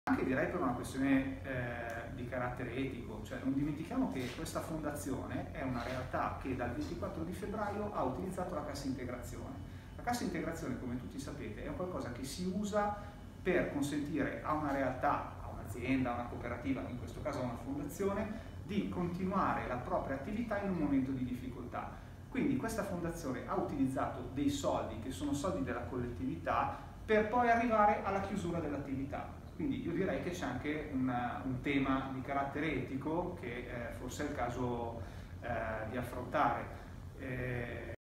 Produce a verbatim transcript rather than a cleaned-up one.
Anche direi per una questione eh, di carattere etico, cioè non dimentichiamo che questa fondazione è una realtà che dal ventiquattro di febbraio ha utilizzato la cassa integrazione. La cassa integrazione, come tutti sapete, è qualcosa che si usa per consentire a una realtà, a un'azienda, a una cooperativa, in questo caso a una fondazione, di continuare la propria attività in un momento di difficoltà. Quindi questa fondazione ha utilizzato dei soldi che sono soldi della collettività per poi arrivare alla chiusura dell'attività. Quindi io direi che c'è anche una, un tema di carattere etico che eh, forse è il caso eh, di affrontare. Eh,